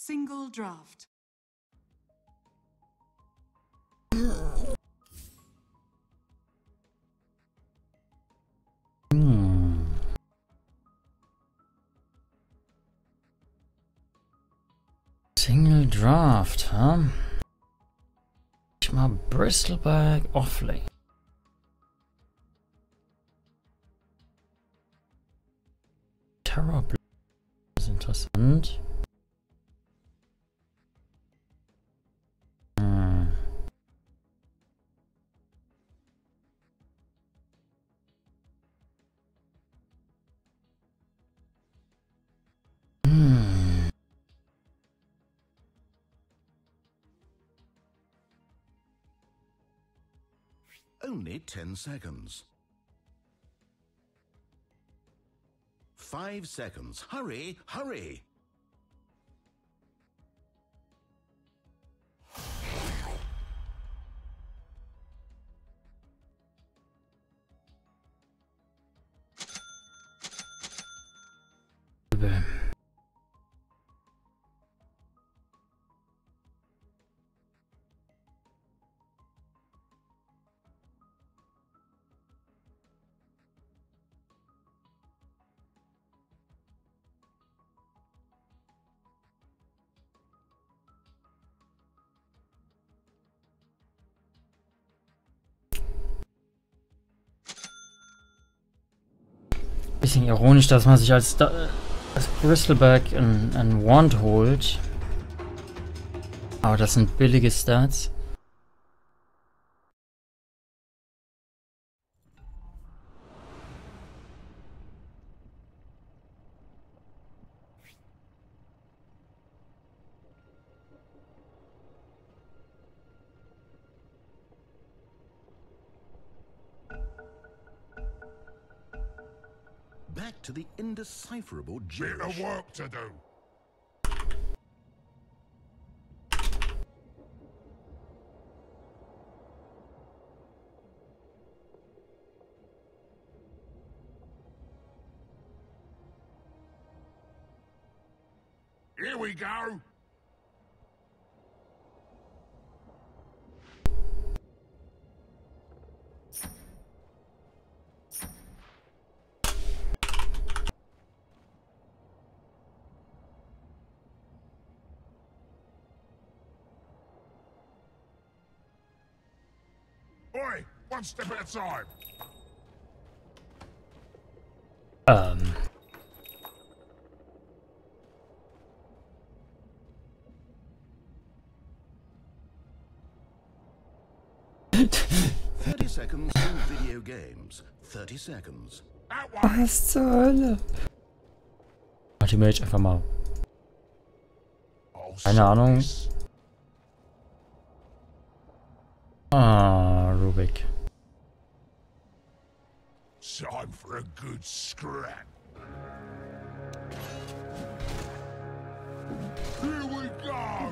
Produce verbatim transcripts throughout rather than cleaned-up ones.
Single draft. Hm. Single Draft, huh? Ich mal Bristleback Offley. Terror ist interessant. Hm. Hm. Only ten seconds. Five seconds. Hurry, hurry. Übel. Bisschen ironisch, dass man sich als, als Bristleback ein, ein Wand holt. Aber das sind billige Stats. Back to the indecipherable Bit gibberish. of work to do. Here we go. Oi, one step at a time. Ähm. thirty seconds in video games. thirty seconds. That one. Was zur Hölle? Ultimate einfach mal. Oh, Keine Ahnung. this. Ah, Rubik. Time for a good scrap. Here we go.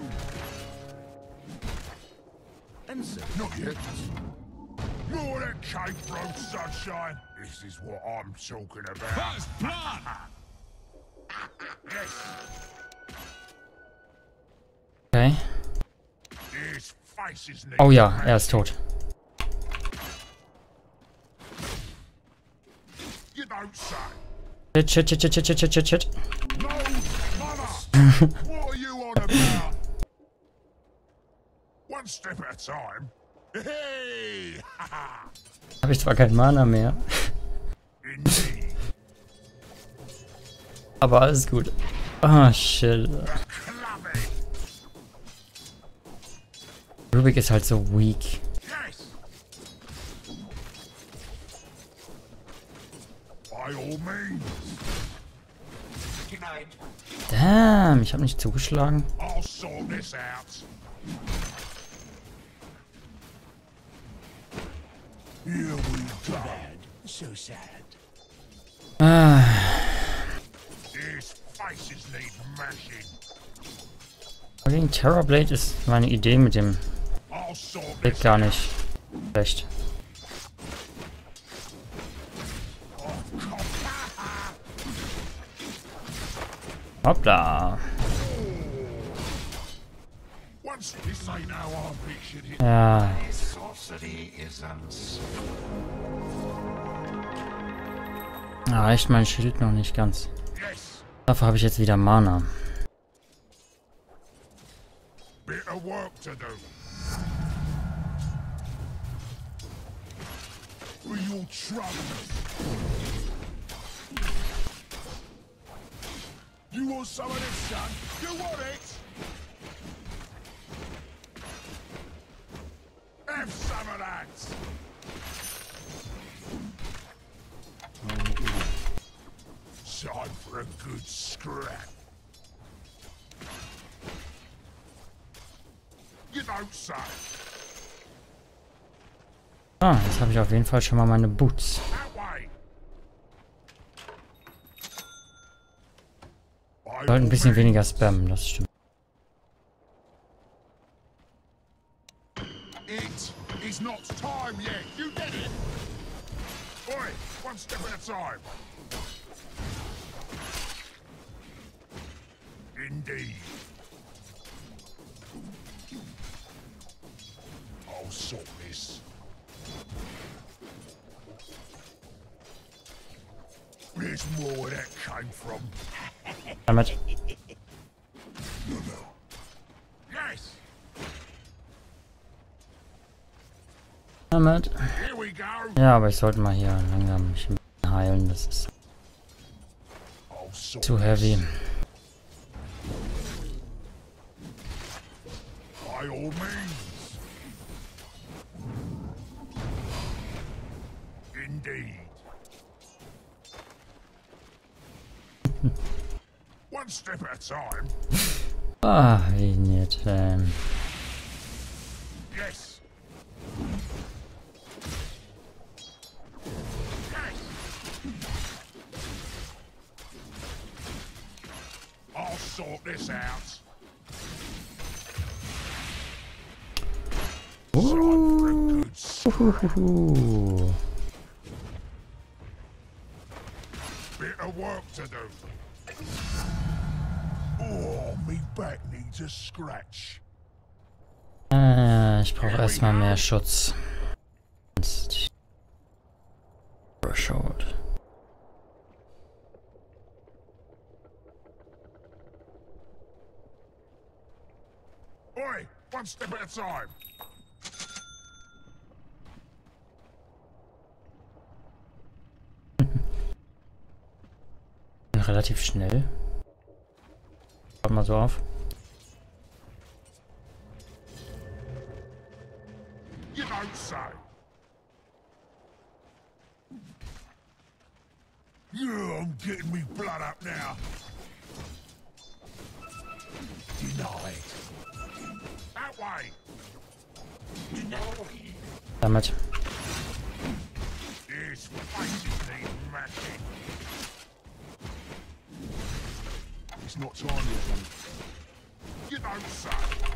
And so, Not yet. You're that cake throat, sunshine. This is what I'm talking about. First blood. Yes. Okay. His face is neat. Oh ja, er ist tot. You don't say. Shit, shit, shit, shit, shit, shit, shit, shit. No, mother. What are you on about? One step at a time. Hey! Habe ich zwar kein Mana mehr, Indeed. aber alles gut. Ah, shit. Clubby. Rubik ist halt so weak. Yes. By all means. Good night. Damn, ich habe nicht zugeschlagen. I'll sort this out. Here we go. So sad. Ah, His faces need mashing. gegen Terrorblade ist meine Idee mit dem I'll sort Blick this gar out. nicht schlecht. Hoppla. ain't how I pictured it. Ja. Sorcery is uns. Ah, reicht mein Schild noch nicht ganz. Yes. Dafür habe ich jetzt wieder Mana. Bit of work to do. For your troubles. You want some of this, son? You want it? Have some of that. Time for a good scrap. You don't say. Ah, jetzt habe ich auf jeden Fall schon mal meine Boots. That way. Ich sollte ein bisschen weniger spammen, das stimmt. It is not time yet. You get it? Oi, one step at a time. Indeed. I'll sort this. Where's more where that came from? Damit. Yes. Damit. Here we go. Ja, aber ich sollte mal hier langsam mich ein bisschen heilen. Das ist I'll sort zu heavy. By all means. Indeed. One step at a time. Ah, wie nett. Ähm. Yes. Yes. I'll sort this out. Time for a good scrap. Uhuhu. Bit of work to do. Oh, me back needs a scratch. Äh, ich brauche erstmal mehr Schutz. Threshold. Oi, one step at a time. Bin relativ schnell. Schaut mal so auf. You don't say. Yeah, I'm getting me blood up now. Deny it. That way. Deny it. Damit. These faces need mashing. It's not time yet. You don't say.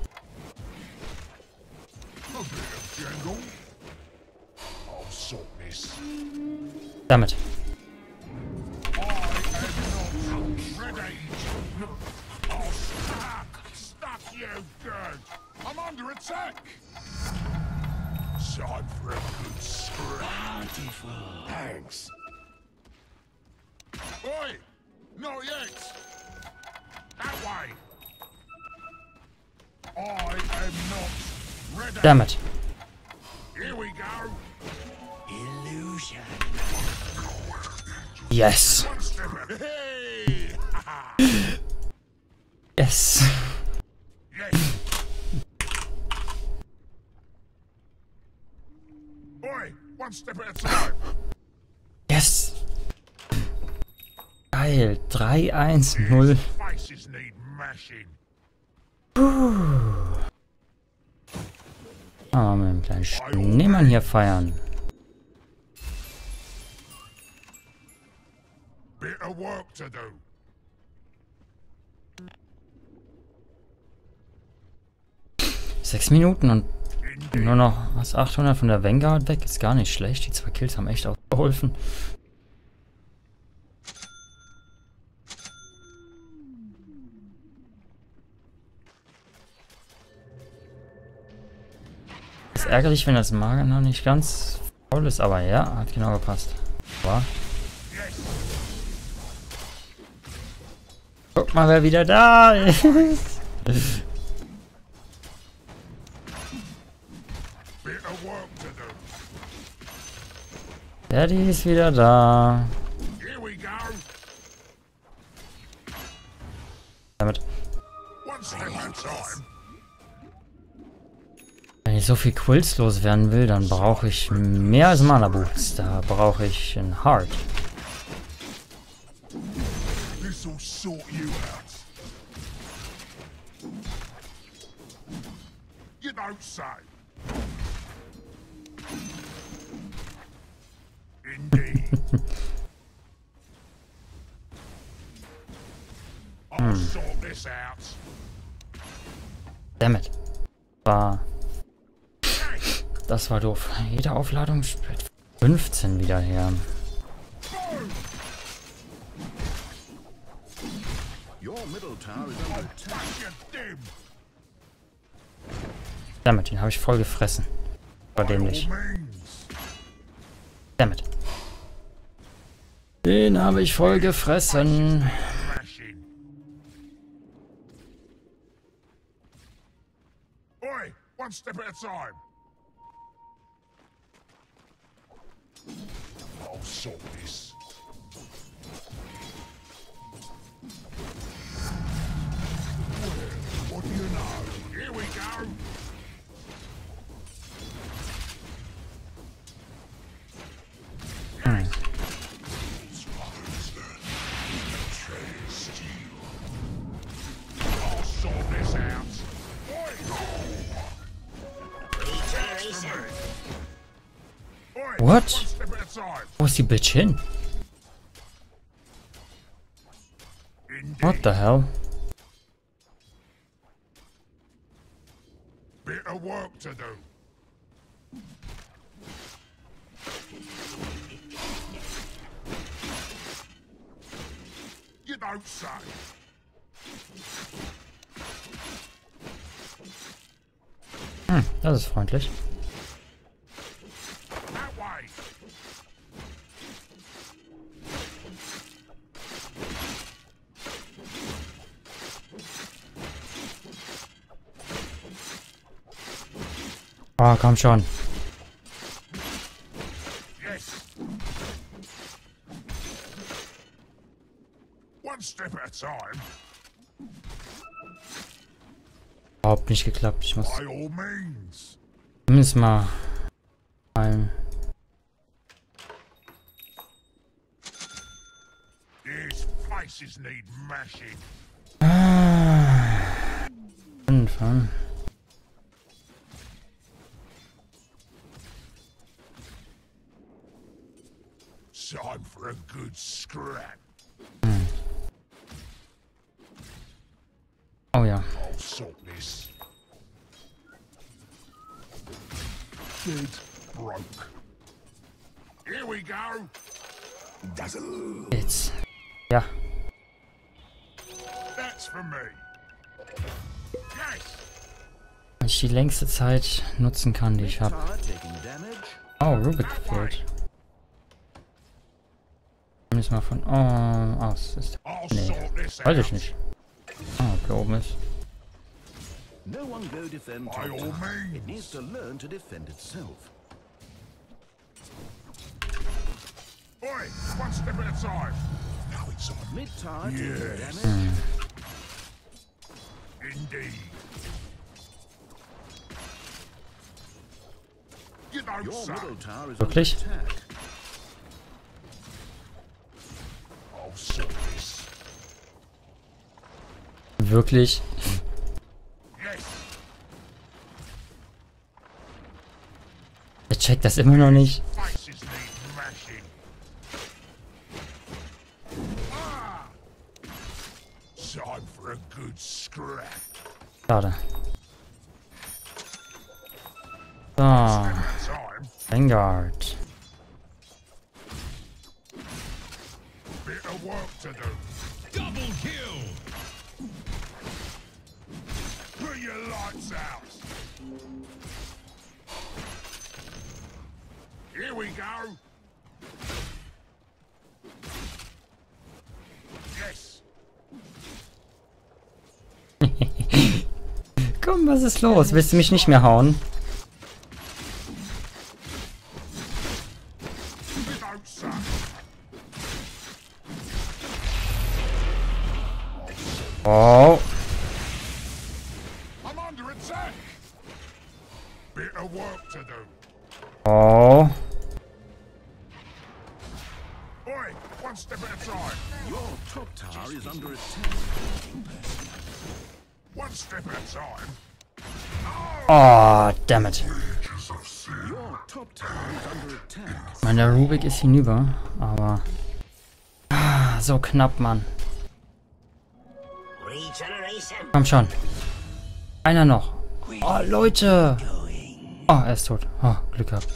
A bit of jangle. I'll sort this. Damit. I am not ready. Oh, stuck! Stuck you good! I'm under attack! Time for a good scrap. Beautiful. Thanks. Oi! Not yet! That way! I am not ready. Damit. Here we go! Illusion. Yes. One step at- Hey! Yes. Yes! Oi! One step at a time! Yes. Geil. drei eins null. Faces need mashing. Ah, mit einem kleinen Schneemann hier feiern. Bit of work to do. Sechs Minuten und nur noch was achthundert von der Vanguard weg. Ist gar nicht schlecht. Die zwei Kills haben echt auch geholfen. Ist ärgerlich, wenn das Mager noch nicht ganz voll ist, aber ja, hat genau gepasst. Wow. Guck mal, wer wieder da ist. Daddy ist wieder da. Damit. Wenn ich so viel Quills loswerden will, dann brauche ich mehr als Mana Boots. Da brauche ich ein Heart. hm. Dammit. War. Das war doof. Jede Aufladung spielt fünfzehn wieder her. Damit, den habe ich voll gefressen. War dämlich. Damit. Den habe ich voll gefressen. One step at a time. I'll sort this. What do you know? Here we go. Hmm. I'll sort this out. What? Wo ist die Bitch hin? What the hell? Bit of work to do. You don't say. Hm, das ist freundlich. Oh, komm schon. Yes. One step at a time. Überhaupt nicht geklappt. Ich muss By all means. zumindest mal ein. These faces need mashing. Ah, fünf, hm. Time for a good scrap. Hm. Oh ja. I'll sort this. Dead broke. Here we go. Dazzle. Jetzt. Ja. That's for me. Yes. Wenn ich die längste Zeit nutzen kann, die ich habe. Oh, Rubik fehlt. Ist mal von oh, aus. Ist nee, weiß ich nicht. Ah, da oben ist. No one go defend By all Tata. means. It needs to learn to defend itself. Oi, one step at a time. Now it's on. Mid-tide Yes. damage. Hm. Indeed. You don't Your say. middle tower is Wirklich? under attack. I'll sort this. Wirklich? Yes. Er checkt das immer noch nicht. Faces need mashing. Ah. Time for a good scrap. Schade. So. Time. Vanguard. Bit of work to do. Double kill. Put your lights out. Here we go. Yes. Komm, was ist los? Willst du mich nicht mehr hauen? You don't suck. Oh. I'm under attack. Bit of work to do. Oh. Oi, one step at a time. Your top tower is under attack. One step at a time. Oh, damn it. Your top tower is under attack. Ich meine, der Rubik ist hinüber, aber... Ah, so knapp, Mann. Komm schon. Einer noch. Oh, Leute. Oh, er ist tot. Oh, Glück gehabt.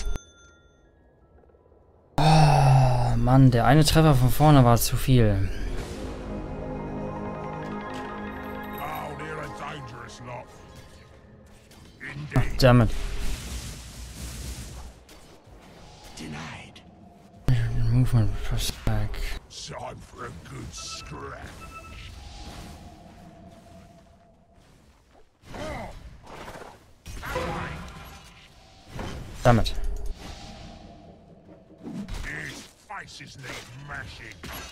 Oh, Mann, der eine Treffer von vorne war zu viel. Oh, they're a dangerous lot. Oh, Indeed. damn it. Denied. Movement push back. Time for a good scrap. Oh. Damn it. His faces need mashing.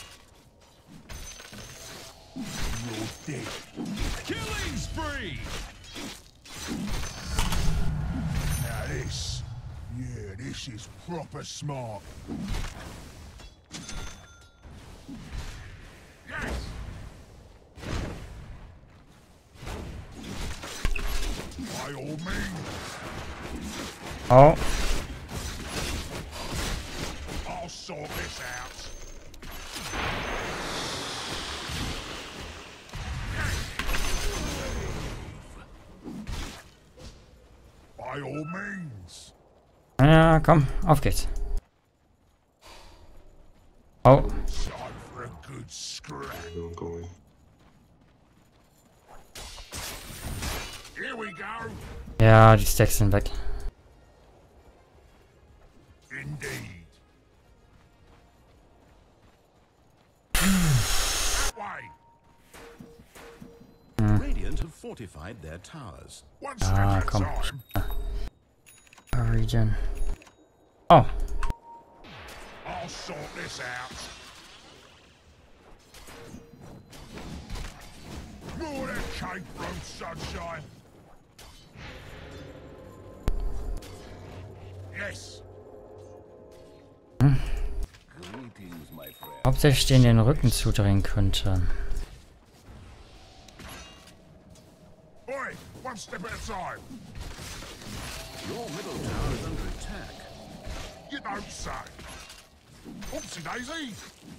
You're dead. Killing spree! Now this, yeah, this is proper smart. Yes! By all means, Oh. I'll sort this out. By all means. Ja, komm, auf geht's. Oh. Time for a good scrap. Here we go. Ja, die Stacks sind weg. Indeed. That way. Radiant have fortified their towers. One step Ah, at a komm. time. Region. Oh. I'll sort this out. More than cake from sunshine. Yes. Greetings, my friend. Hauptsächlich den den Rücken zudrehen könnte. Oi, one step at a time. Your middle tower is under attack. You don't say. Oopsie daisy.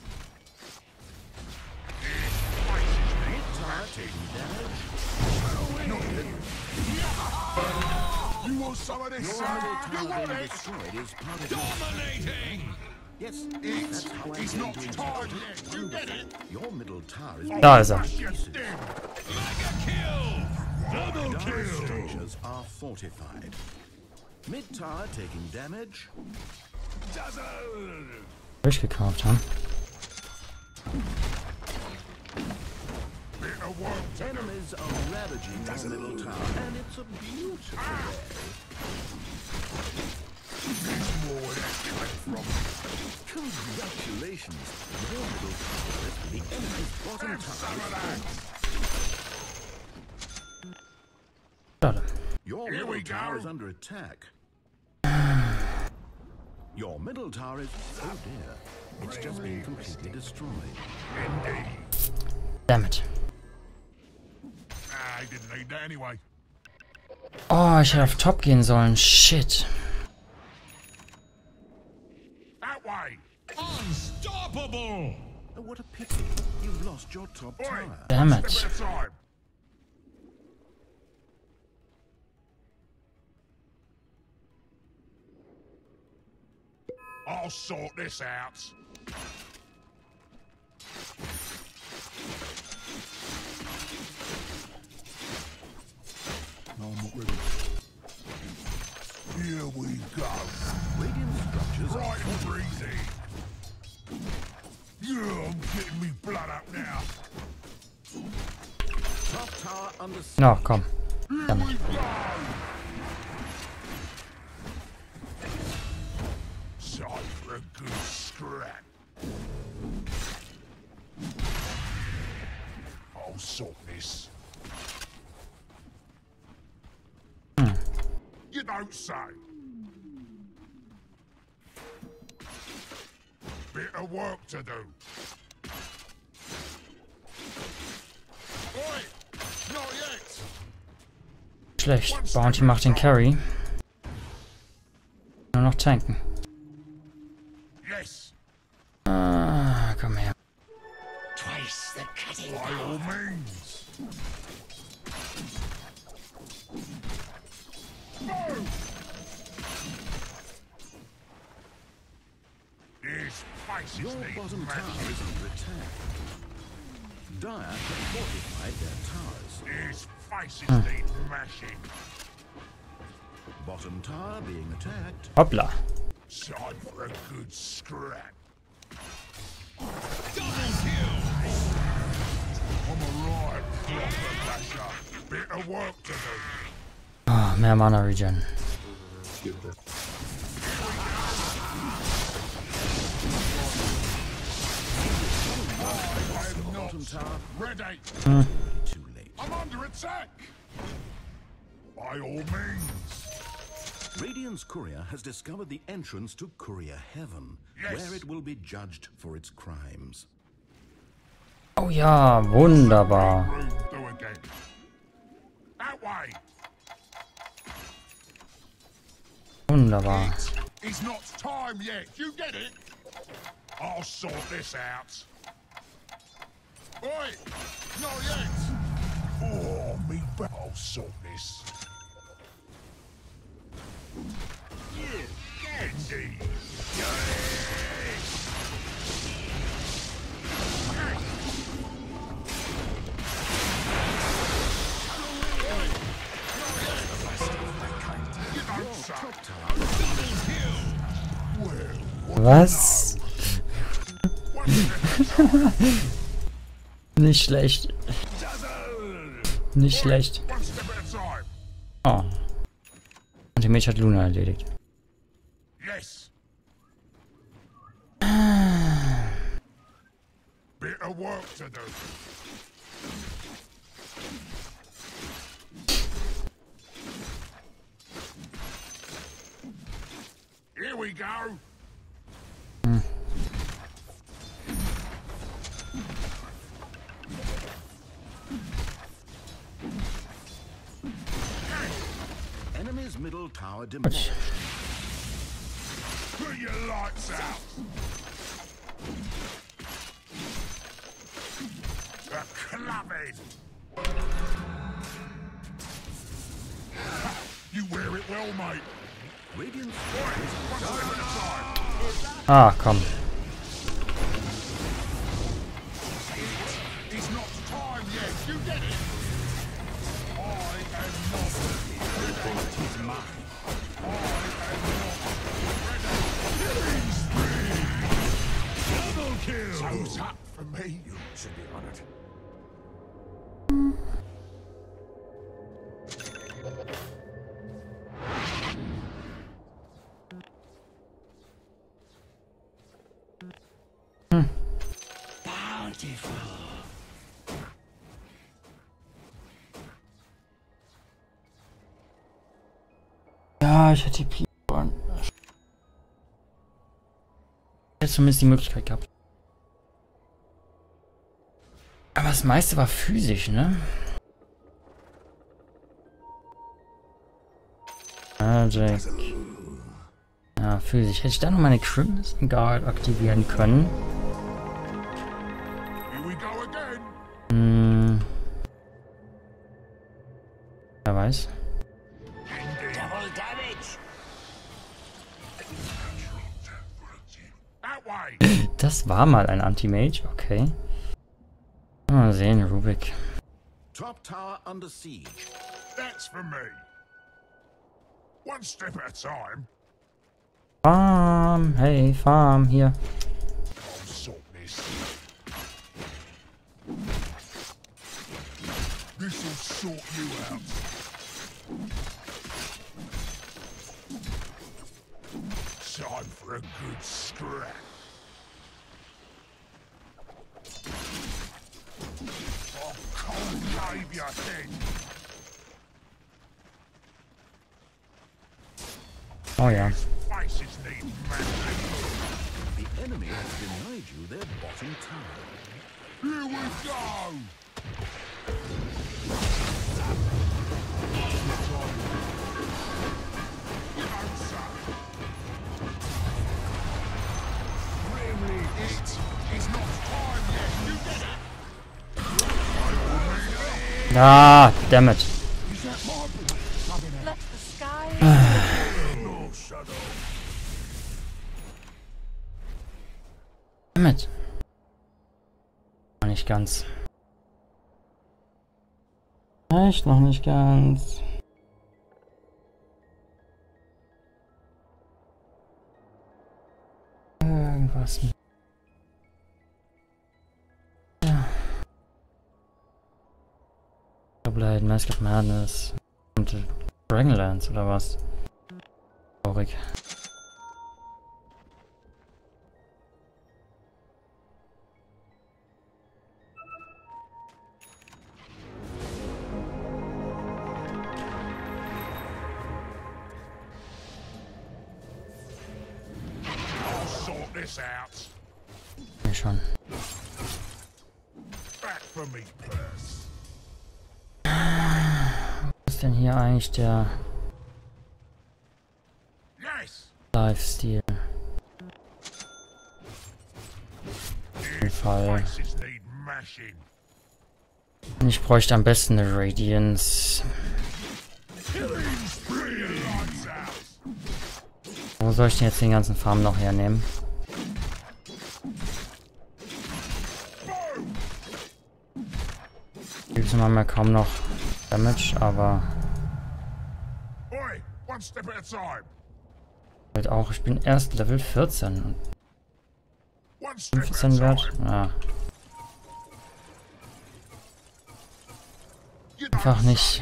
Tower taking damage. You want some of this? Your son? middle You tower want being it? destroyed is part of Dominating. Yes, It's, that's how I'm he's going not to tired interpret yet. You get it? Your middle tower is Da ist er. Smash your stem. Mega kill. Double Dire kill. structures are fortified. Mid tower taking damage. Dazzle. Durchgekauft haben. Bit of work to do. Enemies are ravaging your middle tower, and it's a beautiful day. There's more where that came from. Congratulations, your middle tower is the enemy's bottom Have some of tower. that. Schade. Your Here we middle tower go. is under attack. Your middle tower is... Oh dear. It's just been completely destroyed. Indeed. Damn it. Ah, he didn't need that anyway. Oh, ich hätte auf Top gehen sollen. Shit. That way. Unstoppable! Oh, what a pity. You've lost your top Oi, tower. Damn one it. step at a time. I'll sort this out. No, I'm not ready. Here we go. Radiant structures I'm getting me blood up now. Top tower under siege. Na, komm. Here Damit. we go. Time for a good scrap. I'll sort this. You don't say. Bit of work to do. Oi! Not yet! Schlecht. Bounty macht den Carry. Nur noch tanken. Yes! Ah, komm her. Twice the cutting by all means. Move! These faces Your need bottom tower mashing. is under attack. Dire have fortified their towers. These faces need mashing. Bottom tower being attacked. Hoppla. Time for a good scrap. Double kill. I'm a right proper basher. Bit of work to do. Ah, mehr Mana Regen. I'm not Bottom tower ready. too late. I'm under attack. By all means. Radiant's courier has discovered the entrance to Courier Heaven, Yes. where it will be judged for its crimes. Oh ja, wunderbar. Room do again. That way. Wunderbar. It's not time yet. You get it? I'll sort this out. Oi! Not yet. Oh, me ba- I'll sort this. Indeed. You don't say. Was? One step Nicht schlecht. Nicht schlecht. one step at a time. Oh. Und die Mage hat Luna erledigt. Yes. Bit of work to do. Here we go. Enemy's middle tower demolished. Put your lights out. A clubbing. You wear it well, mate. Radiant's Oi, one step at a time. Ah, komm. It's not time yet. You get it. I am not ready. Is mine. I am not ready. Double kill. Toes up for me. You should be honored. Ja, ich hätte die P wollen. Ich hätte zumindest die Möglichkeit gehabt. Aber das meiste war physisch, ne? Magic. Ja, physisch. Hätte ich da noch meine Crimson Guard aktivieren können? Here we go again. Hm. Wer weiß. Double damage. That way. Das war mal ein Anti-Mage, okay. Mal sehen, Rubik. top tower under siege. That's for me. One step at a time. Farm, hey, Farm, hier. I'll sort this. This'll sort you out. Time for a good scrap. I'll cold cave your head. Oh ja. Faces need mending. The enemy has denied you their bottom tower. Here we go! You know, son. Really, it is not time yet. You get it? Ah, damn it. Is that my blood? Let the sky No, shadow. Damn it. Noch nicht ganz. Echt noch nicht ganz. Irgendwas. Ja. Blade, Mask of Madness. Und Dragonlance oder was? Traurig. I'll sort this out. Ja, schon. Back for me, purse. Was ist denn hier eigentlich der Yes. Lifestyle? Fall. Faces need mashing. Ich bräuchte am besten eine Radiance. Killing spree. Lights out. Wo soll ich denn jetzt den ganzen Farm noch hernehmen? Diese haben ja kaum noch Damage, aber Oi, one step at a time. halt auch, ich bin erst Level vierzehn und One step at a fünfzehn wert. time. Ja, You know, einfach nicht.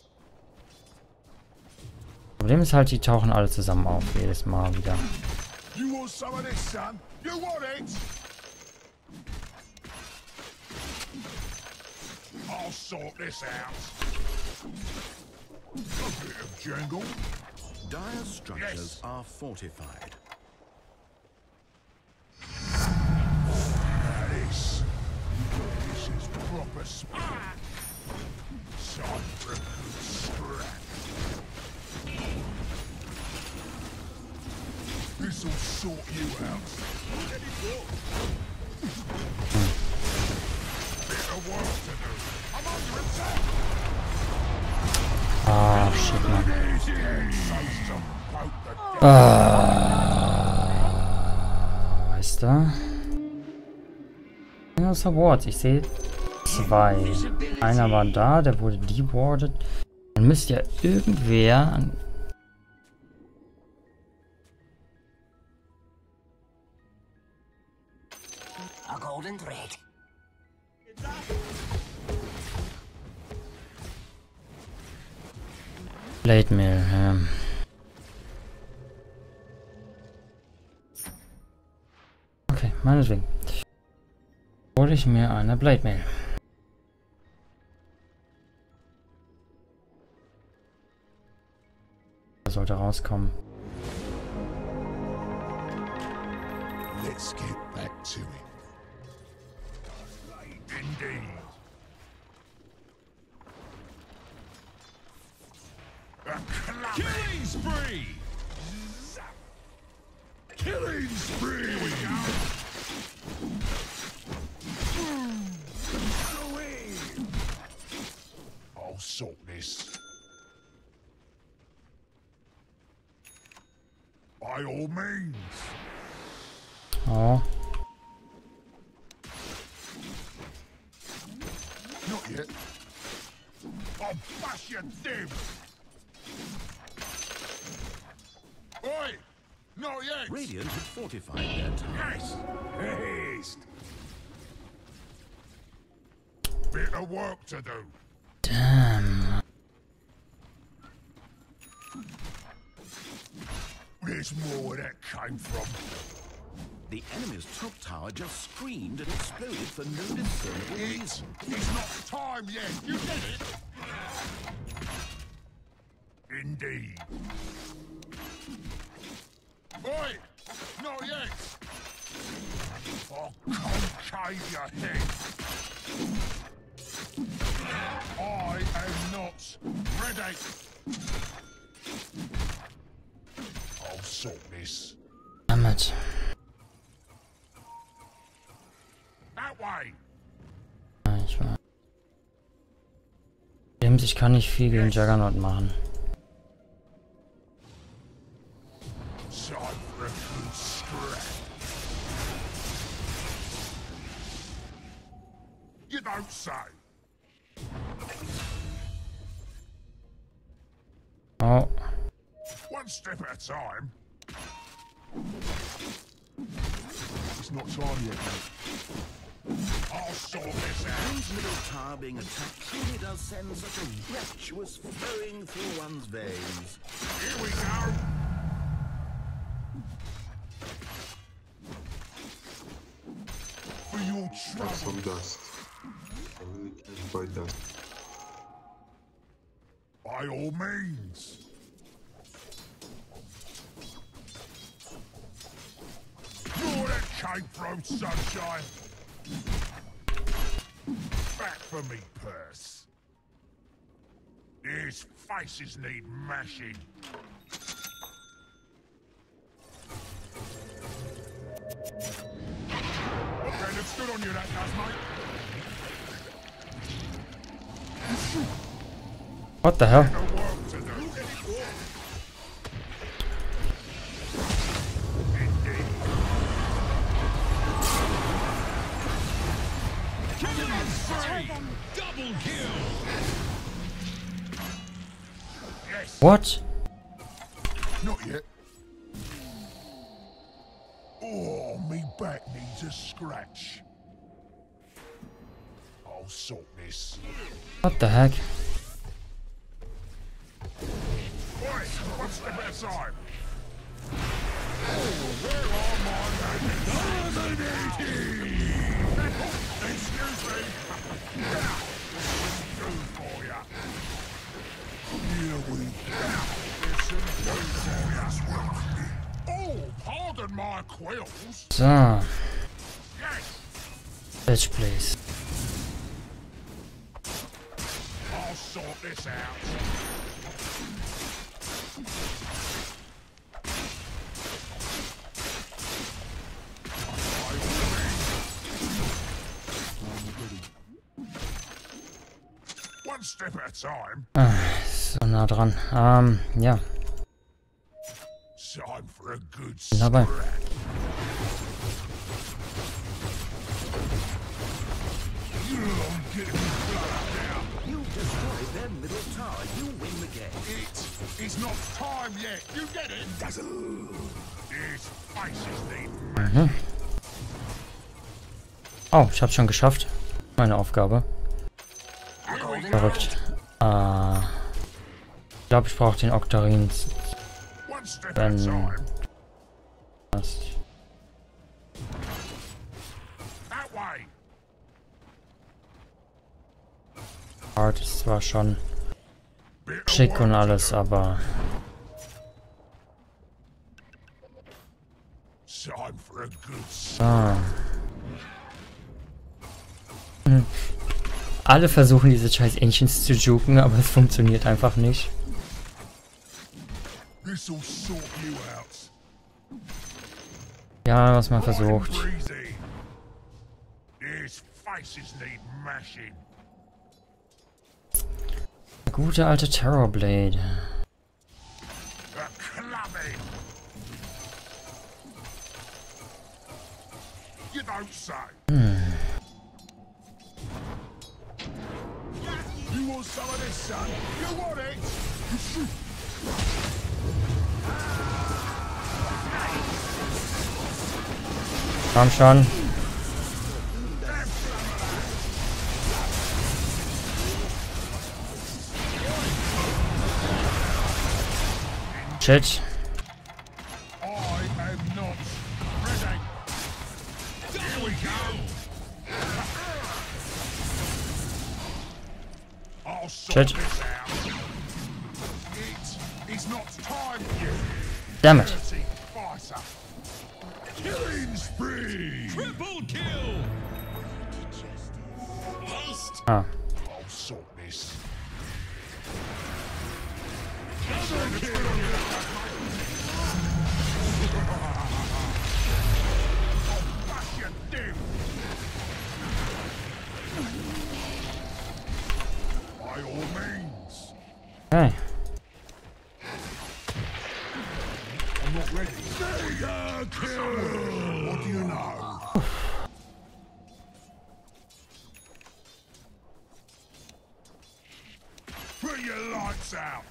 Problem ist halt, die tauchen alle zusammen auf, jedes Mal wieder. You want some of this, son? You want it? I'll sort this out. A bit of jangle. Dire structures Yes. are fortified. This. This is proper smart. Time for a good scrap. This'll sort you out. Bit of work to do. I'm under attack. Ah, shit, man. Say some poke the devil. Ah, weißt du? Minus Awards, ich sehe zwei. Einer war da, der wurde dewardet. Dann müsste ja irgendwer an a golden thread. Blade Mail, ja. Okay, meinetwegen. Hole ich mir eine Blade Mail. Das sollte rauskommen. Let's get back to it. Indeed. A clubbing. Killing spree! Killing spree. Here we go. Halloween. I'll sort this. By all means. Oh. Not yet. I'll bash your dim. Oi! Not yet. Radiant have fortified their tower. Yes. Haste. Bit of work to do. There's more where that came from. The enemy's top tower just screamed and exploded for no discernible It's, reason. it's not time yet. You get it? Indeed. Oi! Not yet! I'll concave your head. I am not ready. I'll sort this. Damit. That way. Ja, ich war. James, ich kann nicht viel gegen Juggernaut machen. Time for a good scrap. You don't say. Oh. One step at a time. It's not time yet, mate. I'll sort this out. One's middle tower being attacked truly does send such a rapturous flowing through one's veins. Here we go. For your Got trouble. some dust. I really can't buy dust. By all means. Where that came from, sunshine. Back for me, purse. These faces need mashing. Okay, looks good on you, that does, mate. What the hell? No work to do. Indeed. Killing spree! Double kill! Yes. What? Not yet. Oh, me back needs a scratch. I'll sort this. What the heck? Boy, what's the best time? Oh, where are my Dominating! Excuse me. Yeah. Do for ya. Here we go. Listen, do for ya. Oh, pardon my quills. So. Yes. Bitch, please. I'll sort this out. One step at a time. Ah, so nah dran. Ähm, ja. Time for a good Bin dabei. scrap. I'm getting blood now. You destroy their middle tower, you win the game. It is not time yet. You get it? Dazzle. These faces need Mhm. Oh, ich hab's schon geschafft. Meine Aufgabe. Verrückt. Äh, ich glaube, ich brauche den Octarine. one step at a Wenn. time. Das. That way. Hard ist zwar schon Bit of schick work und to alles, do. aber. Time for a good scrap. Ah. Hm. Alle versuchen diese scheiß Ancients zu juken, aber es funktioniert einfach nicht. This'll sort you out. Ja, was man Light and versucht. breezy. These faces need mashing. Gute alte Terrorblade. A clubbing. You don't say. You want some of this, son? You want it? Komm schon. Shit. I'll sort Shit. this out. It is not time yet. Damn it. Dirty fighter. Killing spree. Triple kill. Haste. Ah. I'll sort this. Double kill. Bash your dim. By all means. Hey. I'm not ready. Mega kill. What do you know? Put your lights out.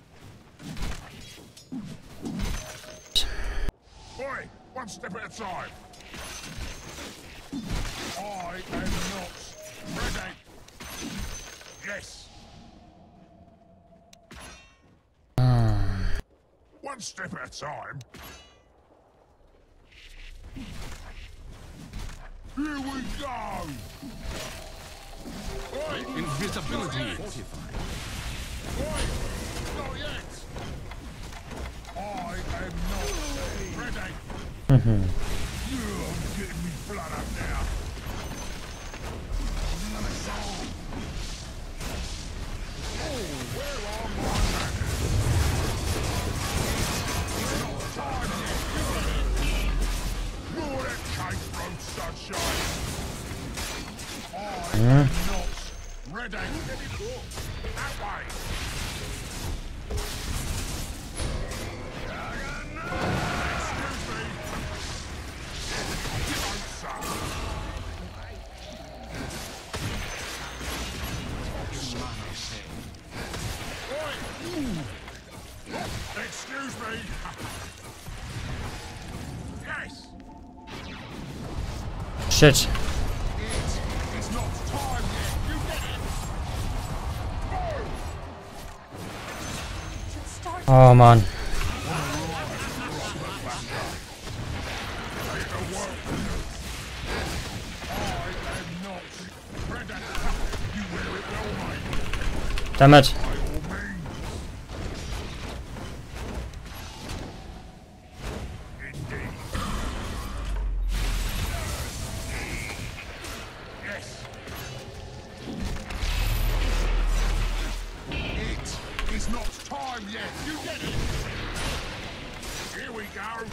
Oi, one step at a time. I am not ready. Yes. One step at a time. Here we go. Oi, Invisibility. oi, not yet. I am not ready. Mhm. You're getting me blood up now. Oh, where are my manners? It's not time yet. You're that cake road, sunshine. I am not ready. That way. Excuse me. You don't suck. Oi! Excuse me. Yes. Shit. It is not time yet. You get it. Go. Should start. Oh Mann. Damn it. It is not time yet. You get it. Here we go.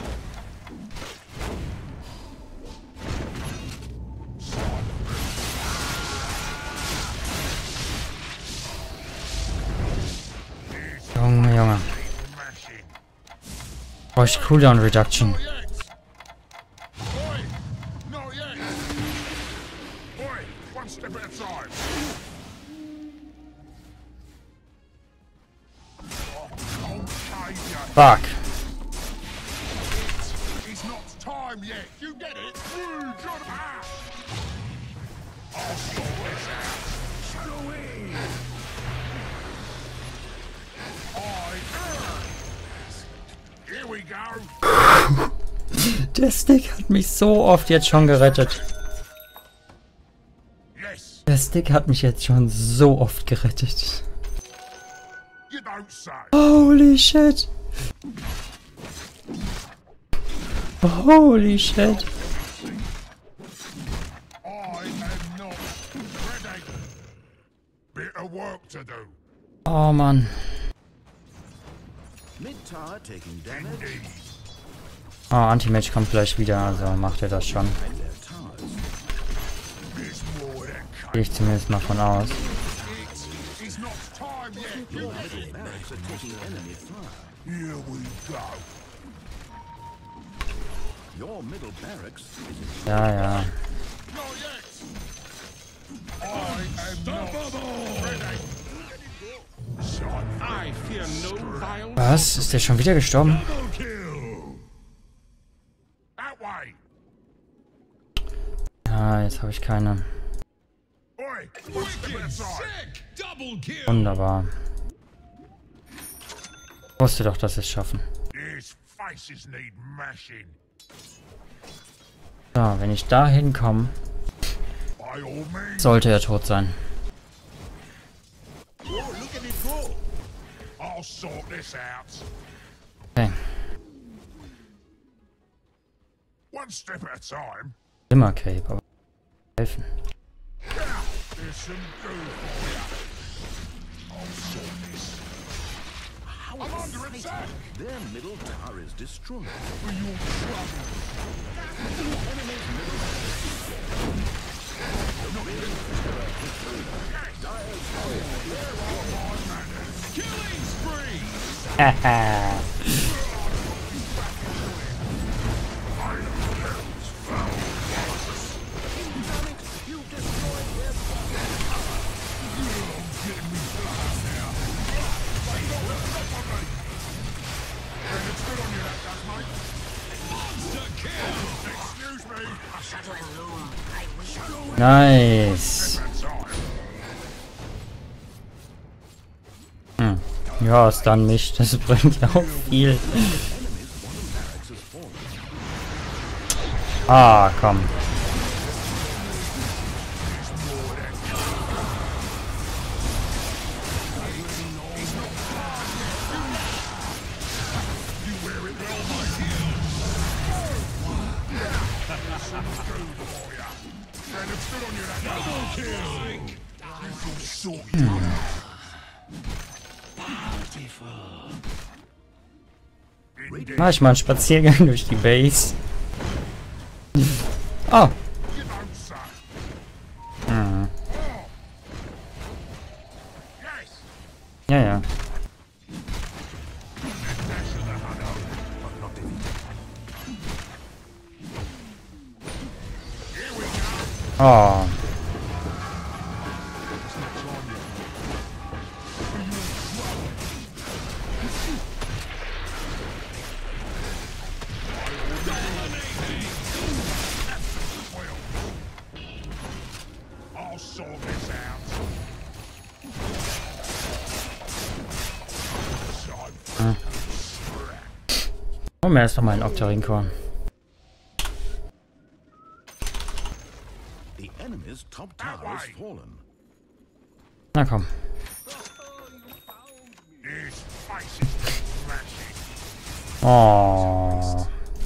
Junge, Junge. Smashing. Brauche ich Cooldown Reduction. Not yet. Oi, not yet. Oi, one step at a time. Oh, okay, yeah. Fuck. It is not time yet. You get it? Woo, John. Ah. I'll sort this out. Screwy. I. Here we go. Der Stick hat mich so oft jetzt schon gerettet. Yes, Der Stick hat mich jetzt schon so oft gerettet. you don't say. Holy shit. Holy shit. I am not ready. Bit of work to do. Oh Mann. Mid-tower taking damage. Indeed. Oh, Anti-Mage kommt gleich wieder, also macht er das schon. Their towers. There's more of that cake. Gehe ich zumindest mal von aus. It is not time yet. You get it. Barracks are taking enemy fire. Here we go. Your middle barracks is Ja, ja. Not yet. I am not ready. Son, I fear no vile. Was? Ist der schon wieder gestorben? Double kill. that way. Ah, jetzt habe ich keine. Oi, one step at a time. Sick. Double kill. Wunderbar. Wusste doch, dass wir es schaffen. These faces need mashing. So, wenn ich da hinkomme, By all means. sollte er tot sein. Oi, I'll sort this out. Okay. One step at a time. Immer Cape, aber helfen. Now, there's some goo for you. I'll sort this. I'm under attack. Their middle tower is destroyed. For your trouble. Killing spree! Haha. Excuse me. A shuttle and loom. I wish. Nice. At time. Hm. Ja, Stun mich, das bringt ja auch viel. Ah, komm. Mach ich mal einen Spaziergang durch die Base. Oh. You don't say. Hm. Yes. Ja, ja. Oh. I'll sort this out. Holen wir erst noch mal einen Octarine-Korn. The enemy's top tower has fallen. Na komm. His face is flashing. Oh.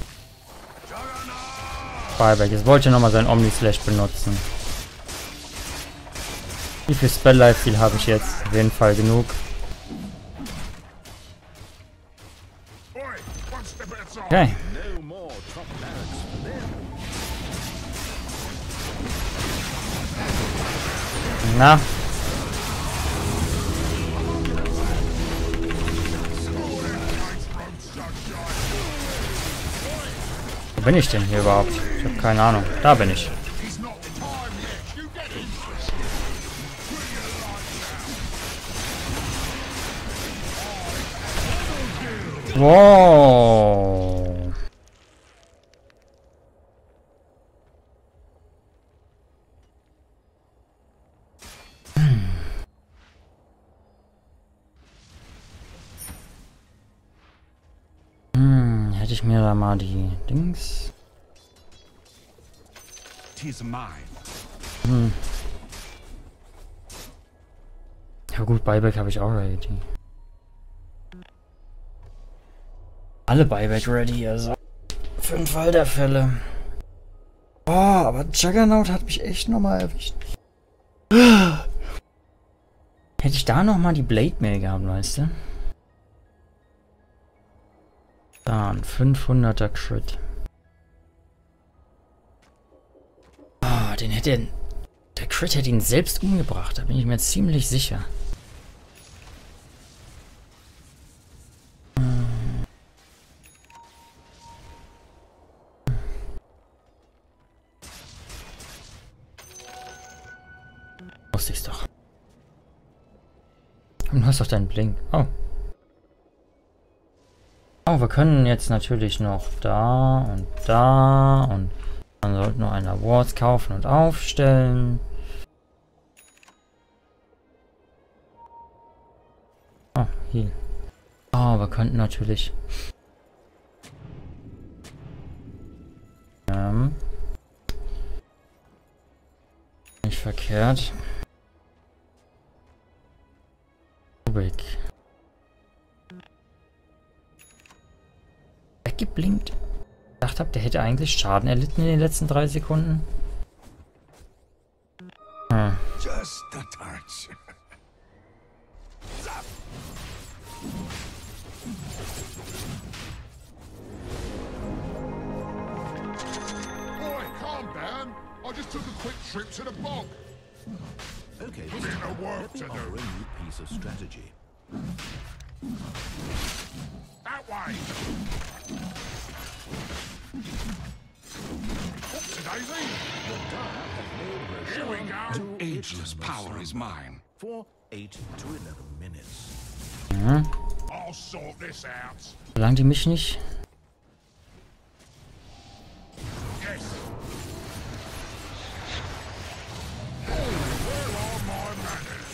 Buyback. Jetzt wollte ich noch mal sein Omni-Slash benutzen. Wie viel Spell-Life-Heal habe ich jetzt? Auf jeden Fall genug. Oi, one step at a time. Okay. No more top barracks for them. Na. Wo bin ich denn hier überhaupt? Ich habe keine Ahnung. Da bin ich. It's not the time yet. You get it? Wow. Hm, hätte ich mir da mal die Dings. Tis mine. Hm. Ja gut, Buyback habe ich auch ready. Alle Buyback ready, also für den Fall der Fälle. Oh, aber Juggernaut hat mich echt nochmal erwischt. Hätte ich da nochmal die Blade Mail gehabt, weißt du? Dann fünfhunderter Crit. Ah, den hätte er... Der Crit hätte ihn selbst umgebracht, da bin ich mir ziemlich sicher. Wusste ich's doch. Und du hast doch deinen Blink. Oh. Oh, wir können jetzt natürlich noch da und da und man sollte noch eine Awards kaufen und aufstellen. Oh, hier. Oh, wir könnten natürlich... Ähm... Nicht verkehrt. Rubik. weggeblinkt. Ich gedacht habe, der hätte eigentlich Schaden erlitten in den letzten drei Sekunden. Hm. Just a touch. Boy, calm down. I just took a quick trip to the bog. Okay, Bit this of time, work let me to offer do. a new piece of strategy. That way. Oopsie daisy. The Dire have made Here we Roshan go. to Ageless its power is mine. for eight to eleven minutes. Mhm. I'll sort this out. Solange die mich nicht... Yes. Oh, where are my manners?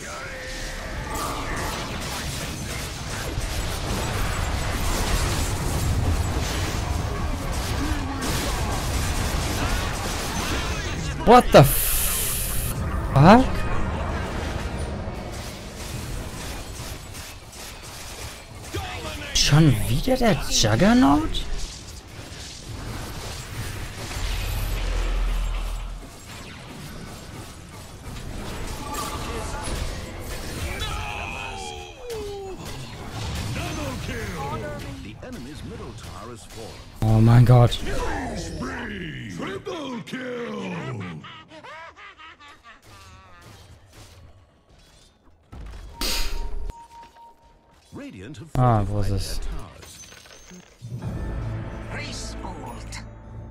What the fuck? Schon wieder der Juggernaut? The enemy's middle tower has fallen. Oh mein Gott. Triple kill! Radiant have Ah, wo ist fortified es? their towers. Race old.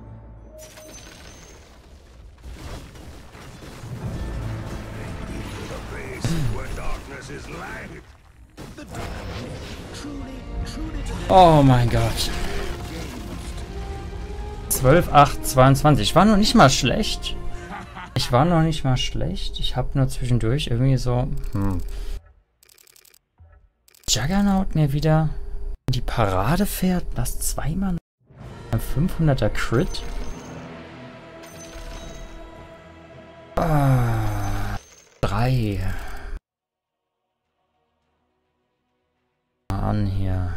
Where darkness is light. The Dire may truly, truly today Oh mein Gott. zwölf, acht, zweiundzwanzig. Ich war noch nicht mal schlecht. Ich war noch nicht mal schlecht. Ich habe nur zwischendurch irgendwie so... Hm. Juggernaut mir wieder in die Parade fährt. Das zweimal ein fünfhunderter Crit. Ah, drei. Mal an hier.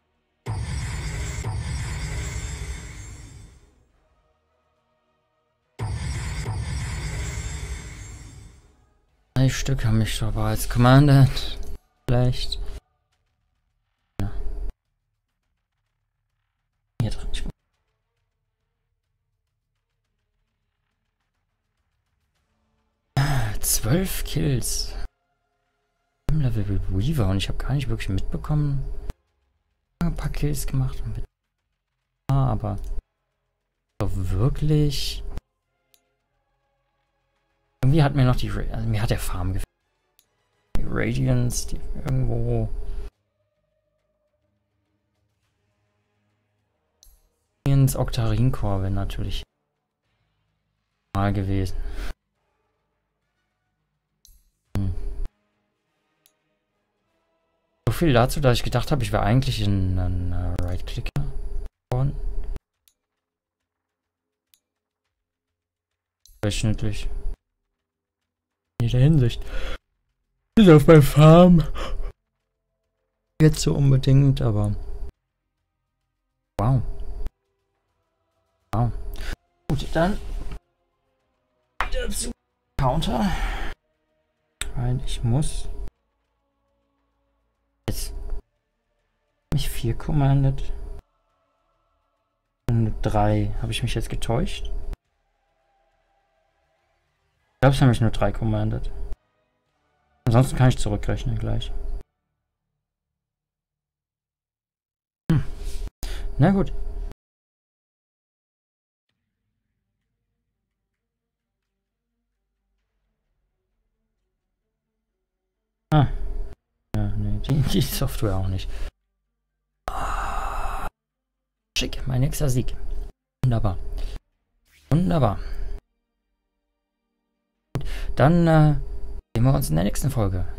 Drei Stück haben mich doch als Commandant. Vielleicht. Ja. Hier drin. Ich zwölf Kills. Im Level mit Weaver und ich habe gar nicht wirklich mitbekommen. Ein paar Kills gemacht. Mit aber so wirklich. Irgendwie hat mir noch die. Also mir hat der Farm gefehlt. Die Radiance, die irgendwo. Ins Octarine-Core wäre natürlich mal gewesen. Hm. So viel dazu, dass ich gedacht habe, ich wäre eigentlich in einen uh, Right-Clicker geworden. Durchschnittlich. In jeder Hinsicht. Ist auf mein Farm. Jetzt so unbedingt, aber. Wow. Wow. Gut, dann. Wieder zu Counter. Weil ich muss. Jetzt. Mich vier commanded. Und drei. Habe ich mich jetzt getäuscht? Ich glaube, es haben mich nur drei commanded. Ansonsten kann ich zurückrechnen gleich. Hm. Na gut. Ah. Ja, nee, die, die Software auch nicht. Ah. Schick, mein nächster Sieg. Wunderbar. Wunderbar. Gut, dann äh, sehen wir uns in der nächsten Folge.